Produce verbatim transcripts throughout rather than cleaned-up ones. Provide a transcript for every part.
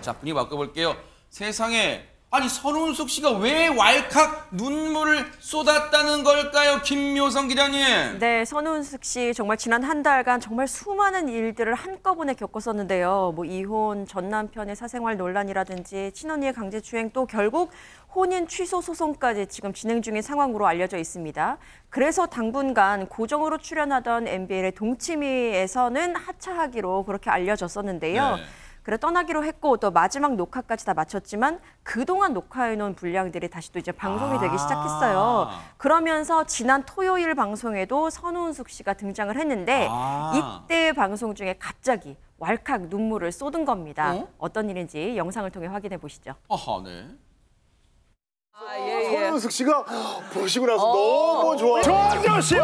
자, 분위기 바꿔볼게요. 세상에, 아니 선운숙 씨가 왜 왈칵 눈물을 쏟았다는 걸까요? 김묘성 기자님. 네, 선운숙 씨 정말 지난 한 달간 정말 수많은 일들을 한꺼번에 겪었었는데요. 뭐 이혼, 전 남편의 사생활 논란이라든지 친언니의 강제추행, 또 결국 혼인 취소 소송까지 지금 진행 중인 상황으로 알려져 있습니다. 그래서 당분간 고정으로 출연하던 엠비엘의 동치미에서는 하차하기로 그렇게 알려졌었는데요. 네. 그래 떠나기로 했고 또 마지막 녹화까지 다 마쳤지만 그동안 녹화해놓은 분량들이 다시 또 이제 방송이 되기 시작했어요. 그러면서 지난 토요일 방송에도 선운숙 씨가 등장을 했는데 아. 이때 방송 중에 갑자기 왈칵 눈물을 쏟은 겁니다. 어? 어떤 일인지 영상을 통해 확인해 보시죠. 아하, 네. 아, 예, 예. 선운숙 씨가 보시고 나서 어. 너무 좋아. 조항조 씨.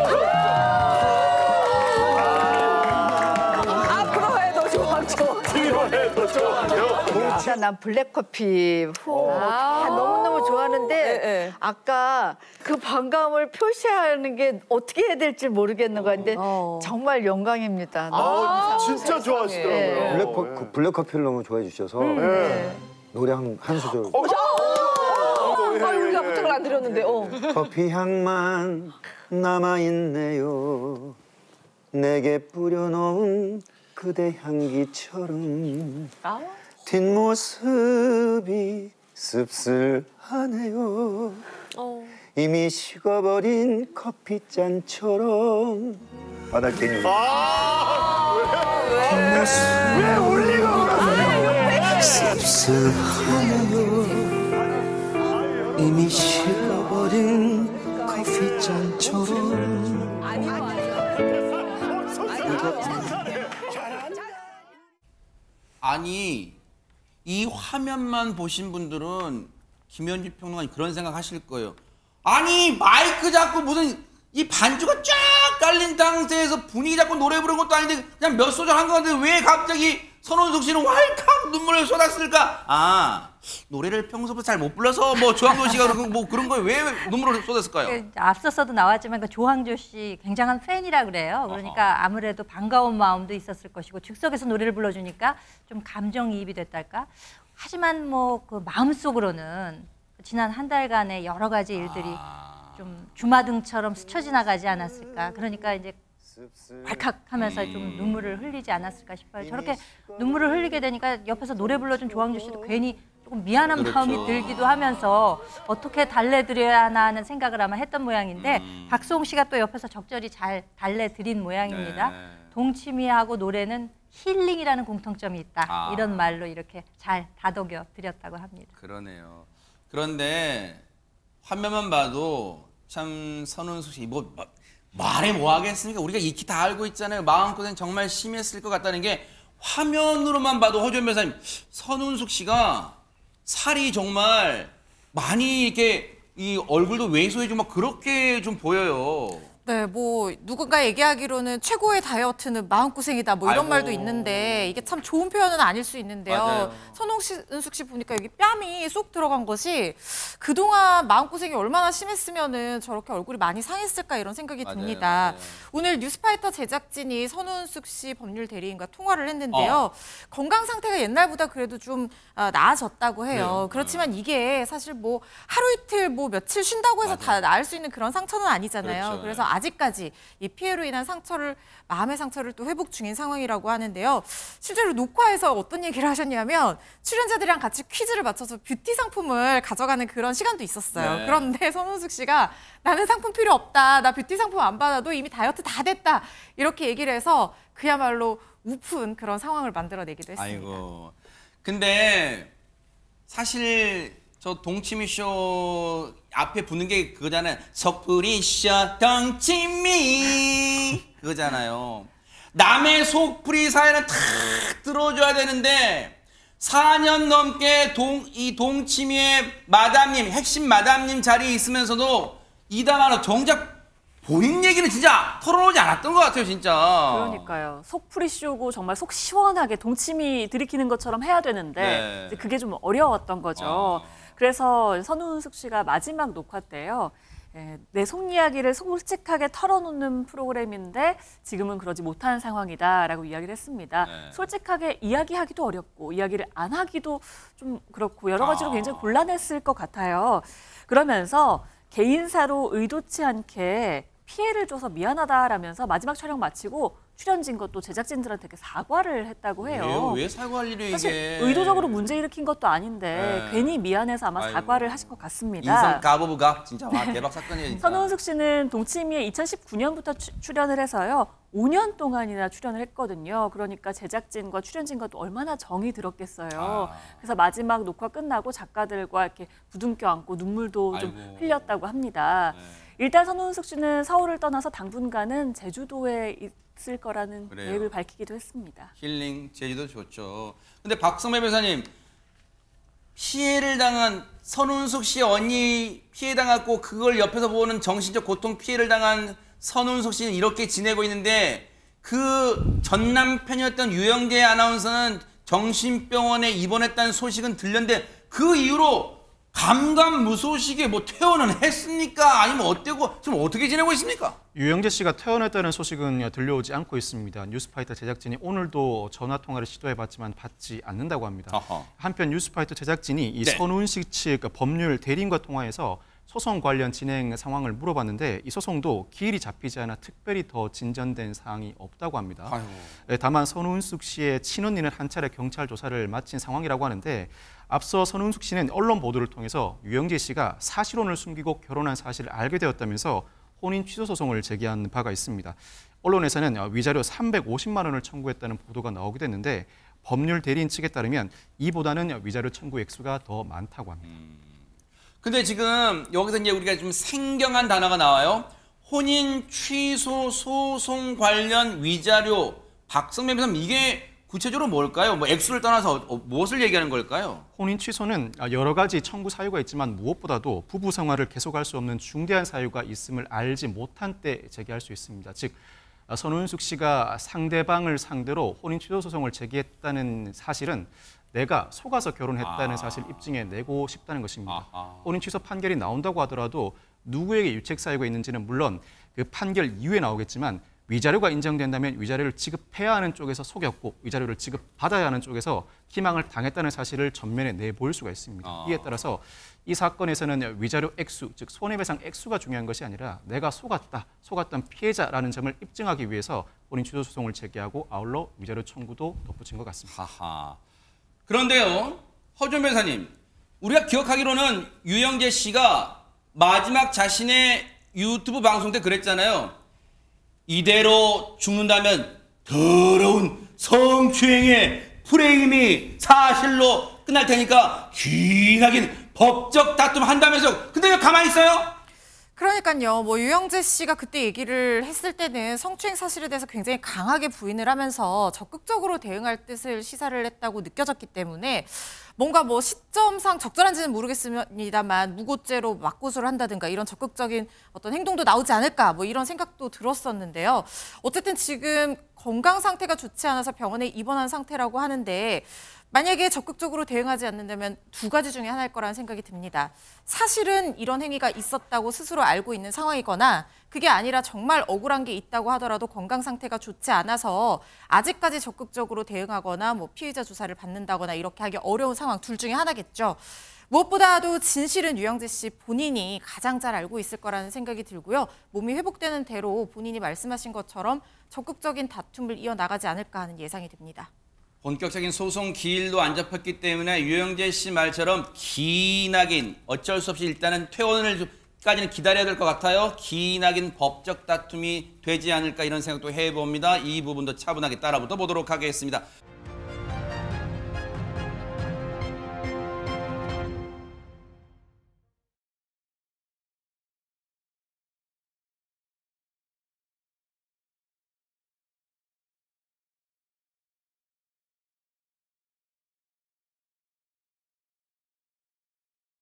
앞으로 해도 조항조. 뒤로 해도 좋아요. 진짜 난 블랙커피 후 아. 아, 너무너무 좋아하는데 네, 네. 아까 그 반감을 표시하는 게 어떻게 해야 될지 모르겠는 건데 어. 정말 영광입니다. 아, 너무 진짜 좋아하시더라고요. 네. 블랙, 그 블랙커피를 너무 좋아해 주셔서 네. 노래 한, 한 소절. 어, 아, 우리가 부탁을 안 드렸는데. 어. 커피 향만 남아있네요. 내게 뿌려놓은 그대 향기처럼 아. 뒷모습이 씁쓸하네요. 어. 이미 식어버린 커피잔처럼 바닥 괜히 왜 올리고 그러세요? 씁쓸하네요. 이미 식어버린 커피잔처럼. 아니 이 화면만 보신 분들은 김현주 평론가님 그런 생각 하실 거예요. 아니 마이크 잡고 무슨 이 반주가 쫙 깔린 상태에서 분위기 잡고 노래 부르는 것도 아닌데 그냥 몇 소절 한 거 같은데 왜 갑자기 선운숙 씨는 왈칵 눈물을 쏟았을까? 아 노래를 평소부터 잘 못 불러서 뭐 조항조 씨가 그런 뭐 그런 거에 왜 눈물을 쏟았을까요? 앞서서도 나왔지만 그 조항조 씨 굉장한 팬이라 그래요. 그러니까 아무래도 반가운 마음도 있었을 것이고 즉석에서 노래를 불러주니까 좀 감정이입이 됐달까. 하지만 뭐 그 마음속으로는 지난 한 달간의 여러 가지 일들이 아... 좀 주마등처럼 스쳐 지나가지 않았을까. 그러니까 이제 왈칵 하면서 좀 눈물을 흘리지 않았을까 싶어요. 저렇게 눈물을 흘리게 되니까 옆에서 노래 불러준 조항조 씨도 괜히 조금 미안한 그렇죠. 마음이 들기도 하면서 어떻게 달래드려야 하나 하는 생각을 아마 했던 모양인데 음. 박수홍 씨가 또 옆에서 적절히 잘 달래드린 모양입니다. 네. 동치미하고 노래는 힐링이라는 공통점이 있다. 아. 이런 말로 이렇게 잘 다독여 드렸다고 합니다. 그러네요. 그런데 화면만 봐도 참 선운숙 씨 뭐 말해 뭐 하겠습니까? 우리가 익히 다 알고 있잖아요. 마음고생 정말 심했을 것 같다는 게 화면으로만 봐도 허준 변호사님 선운숙 씨가 살이 정말 많이 이렇게 이 얼굴도 왜소해지고 막 그렇게 좀 보여요. 네, 뭐 누군가 얘기하기로는 최고의 다이어트는 마음고생이다 뭐 이런 아이고. 말도 있는데 이게 참 좋은 표현은 아닐 수 있는데요. 맞아요. 선운숙 씨 보니까 여기 뺨이 쏙 들어간 것이 그동안 마음고생이 얼마나 심했으면은 저렇게 얼굴이 많이 상했을까 이런 생각이 맞아요, 듭니다. 맞아요. 오늘 뉴스파이터 제작진이 선운숙 씨 법률 대리인과 통화를 했는데요. 어. 건강 상태가 옛날보다 그래도 좀 나아졌다고 해요. 네. 그렇지만 이게 사실 뭐 하루 이틀 뭐 며칠 쉰다고 해서 맞아요. 다 나을 수 있는 그런 상처는 아니잖아요. 그렇죠. 그래서 아직까지 이 피해로 인한 상처를 마음의 상처를 또 회복 중인 상황이라고 하는데요. 실제로 녹화에서 어떤 얘기를 하셨냐면 출연자들이랑 같이 퀴즈를 맞춰서 뷰티 상품을 가져가는 그런 시간도 있었어요. 네. 그런데 선운숙 씨가 나는 상품 필요 없다. 나 뷰티 상품 안 받아도 이미 다이어트 다 됐다. 이렇게 얘기를 해서 그야말로 우픈 그런 상황을 만들어내기도 했습니다. 아이고. 근데 사실 저 동치미쇼 앞에 붙는 게 그거잖아요. 속풀이쇼 동치미 그거잖아요. 남의 속풀이 사연을 탁 들어줘야 되는데 사 년 넘게 동, 이 동치미의 마담님, 핵심 마담님 자리에 있으면서도 이담하러 정작 본인 얘기는 진짜 털어놓지 않았던 것 같아요, 진짜. 그러니까요. 속풀이 쇼고 정말 속 시원하게 동치미 들이키는 것처럼 해야 되는데 네. 이제 그게 좀 어려웠던 거죠. 어. 그래서 선운숙 씨가 마지막 녹화 때요. 예, 내 속 이야기를 솔직하게 털어놓는 프로그램인데 지금은 그러지 못한 상황이다라고 이야기를 했습니다. 네. 솔직하게 이야기하기도 어렵고 이야기를 안 하기도 좀 그렇고 여러 가지로 아. 굉장히 곤란했을 것 같아요. 그러면서 개인사로 의도치 않게 피해를 줘서 미안하다라면서 마지막 촬영 마치고 출연진 것도 제작진들한테 이렇게 사과를 했다고 해요. 왜요? 왜 사과할 일이 이게? 사실 의도적으로 문제 일으킨 것도 아닌데 네. 괜히 미안해서 아마 아이고. 사과를 하신 것 같습니다. 인성 가보부가 진짜 와 대박 사건이에요. 진짜. 선우은숙 씨는 동치미에 이천십구 년부터 추, 출연을 해서요. 오 년 동안이나 출연을 했거든요. 그러니까 제작진과 출연진과도 얼마나 정이 들었겠어요. 아. 그래서 마지막 녹화 끝나고 작가들과 이렇게 부둥켜 안고 눈물도 좀 아이고. 흘렸다고 합니다. 네. 일단 선우은숙 씨는 서울을 떠나서 당분간은 제주도에 있을 거라는 그래요. 계획을 밝히기도 했습니다. 힐링 제주도 좋죠. 근데 박성배 변호사님 피해를 당한 선운숙 씨 언니 피해 당했고 그걸 옆에서 보는 정신적 고통 피해를 당한 선운숙 씨는 이렇게 지내고 있는데 그 전 남편이었던 유영재 아나운서는 정신병원에 입원했다는 소식은 들렸는데 그 이후로 감감무소식에 뭐 퇴원은 했습니까? 아니면 어때고 지금 어떻게 지내고 있습니까? 유영재 씨가 퇴원했다는 소식은 들려오지 않고 있습니다. 뉴스파이터 제작진이 오늘도 전화 통화를 시도해봤지만 받지 않는다고 합니다. 어허. 한편 뉴스파이터 제작진이 이 네. 선운식 측 법률 대리인과 통화해서 소송 관련 진행 상황을 물어봤는데 이 소송도 기일이 잡히지 않아 특별히 더 진전된 사항이 없다고 합니다. 아이고. 네, 다만 선운숙 씨의 친언니는 한 차례 경찰 조사를 마친 상황이라고 하는데 앞서 선운숙 씨는 언론 보도를 통해서 유영재 씨가 사실혼을 숨기고 결혼한 사실을 알게 되었다면서 혼인 취소 소송을 제기한 바가 있습니다. 언론에서는 위자료 삼백오십만 원을 청구했다는 보도가 나오기도 했는데 법률 대리인 측에 따르면 이보다는 위자료 청구 액수가 더 많다고 합니다. 음. 근데 지금 여기서 이제 우리가 좀 생경한 단어가 나와요. 혼인 취소 소송 관련 위자료. 박성매 변호사님 이게 구체적으로 뭘까요? 뭐 액수를 떠나서 어, 무엇을 얘기하는 걸까요? 혼인 취소는 여러 가지 청구 사유가 있지만 무엇보다도 부부 생활을 계속할 수 없는 중대한 사유가 있음을 알지 못한 때 제기할 수 있습니다. 즉 선운숙 씨가 상대방을 상대로 혼인 취소 소송을 제기했다는 사실은 내가 속아서 결혼했다는 아. 사실 입증해 내고 싶다는 것입니다. 아하. 혼인 취소 판결이 나온다고 하더라도 누구에게 유책 사유가 있는지는 물론 그 판결 이후에 나오겠지만 위자료가 인정된다면 위자료를 지급해야 하는 쪽에서 속였고 위자료를 지급받아야 하는 쪽에서 희망을 당했다는 사실을 전면에 내보일 수가 있습니다. 아. 이에 따라서 이 사건에서는 위자료 액수, 즉 손해배상 액수가 중요한 것이 아니라 내가 속았다, 속았던 피해자라는 점을 입증하기 위해서 혼인 취소 소송을 제기하고 아울러 위자료 청구도 덧붙인 것 같습니다. 하하. 그런데요, 허준 변호사님, 우리가 기억하기로는 유영재 씨가 마지막 자신의 유튜브 방송 때 그랬잖아요. 이대로 죽는다면 더러운 성추행의 프레임이 사실로 끝날 테니까 기나긴 법적 다툼 한다면서 근데 왜 가만히 있어요? 그러니까요. 뭐 유영재 씨가 그때 얘기를 했을 때는 성추행 사실에 대해서 굉장히 강하게 부인을 하면서 적극적으로 대응할 뜻을 시사를 했다고 느껴졌기 때문에 뭔가 뭐 시점상 적절한지는 모르겠습니다만 무고죄로 맞고소를 한다든가 이런 적극적인 어떤 행동도 나오지 않을까 뭐 이런 생각도 들었었는데요. 어쨌든 지금 건강 상태가 좋지 않아서 병원에 입원한 상태라고 하는데 만약에 적극적으로 대응하지 않는다면 두 가지 중에 하나일 거라는 생각이 듭니다. 사실은 이런 행위가 있었다고 스스로 알고 있는 상황이거나 그게 아니라 정말 억울한 게 있다고 하더라도 건강 상태가 좋지 않아서 아직까지 적극적으로 대응하거나 뭐 피의자 조사를 받는다거나 이렇게 하기 어려운 상황 둘 중에 하나겠죠. 무엇보다도 진실은 유영재 씨 본인이 가장 잘 알고 있을 거라는 생각이 들고요. 몸이 회복되는 대로 본인이 말씀하신 것처럼 적극적인 다툼을 이어나가지 않을까 하는 예상이 듭니다. 본격적인 소송 기일도 안 잡혔기 때문에 유영재 씨 말처럼 기나긴 어쩔 수 없이 일단은 퇴원을까지는 기다려야 될 것 같아요. 기나긴 법적 다툼이 되지 않을까 이런 생각도 해봅니다. 이 부분도 차분하게 따라붙어 보도록 하겠습니다.